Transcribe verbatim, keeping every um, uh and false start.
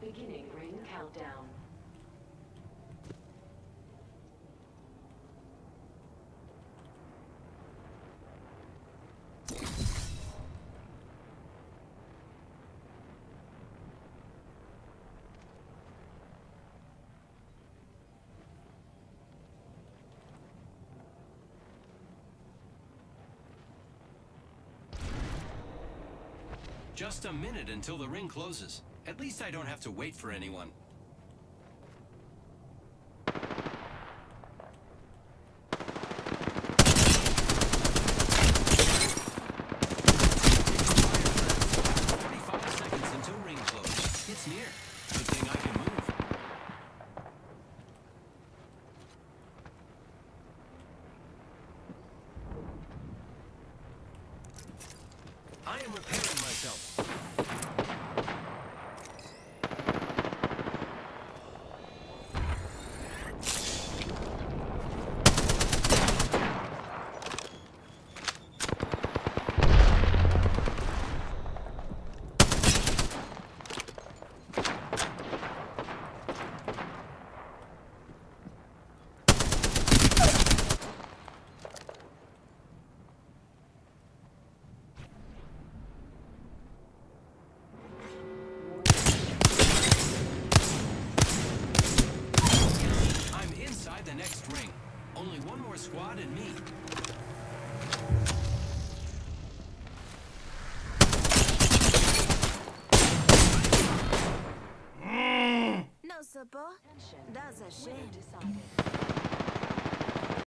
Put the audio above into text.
Beginning ring countdown. Just a minute until the ring closes. At least I don't have to wait for anyone. forty-five seconds until ring close. It's near. Good thing I can move. I am repairing myself. The next ring. Only one more squad and me. No support? That's a shame. Decided.